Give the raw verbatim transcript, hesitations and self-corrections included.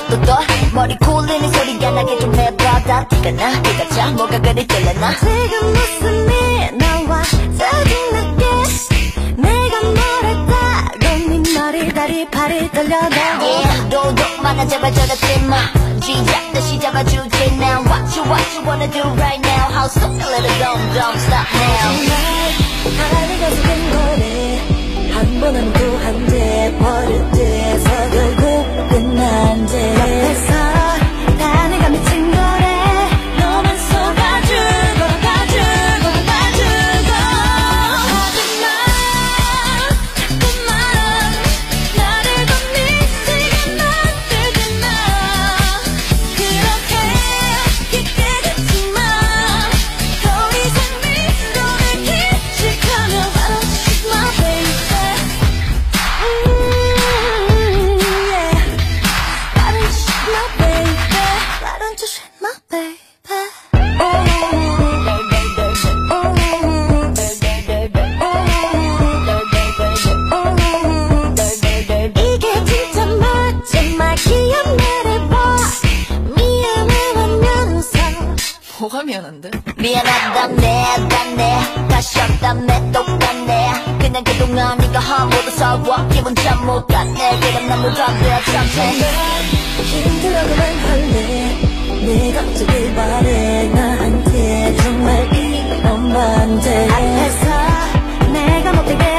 또또 머리 굴리는 소리가 나게 좀 해봐. 다 티가 나 티가 차 뭐가 그리 떨려나. 지금 무슨 일 나와 짜증나게 내가 뭐랄까 네 말이 다리 팔이 떨려도 Yeah 도둑만아 제발 저러지 마. 시작 다시 잡아주지 now. What you what you wanna do right now. How so little dumb dumb stop now. 정말 하나가 속인 거네. 한 번 하면 또 한 대 버릇돼서 결국 끝난대. 옆에서 다 내가 미친 거래. 너만 속아주고 가주고 가주고 하지마 자꾸만 나를 더 미치게 만들지 마. 그렇게 깊게 걷지마. 더 이상 미련을 깊직하면 Why don't you shoot my baby. Mm, yeah. Why don't you shoot my baby. Why don't you shoot my baby. 이게 진짜 마지막 기억나를 봐. 미안해하면서 뭐가 미안한데? 미안하다네 다네 다시 없다네 똑같네. 그냥 그동안 네가 한 모두 서워 기분 참 못 갔네. 그럼 난 뭐가 돼 참네. 힘들어도만 할래. 내가 어쩌길 바래. 나한테 정말 이런 반대 앞에서 내가 못되게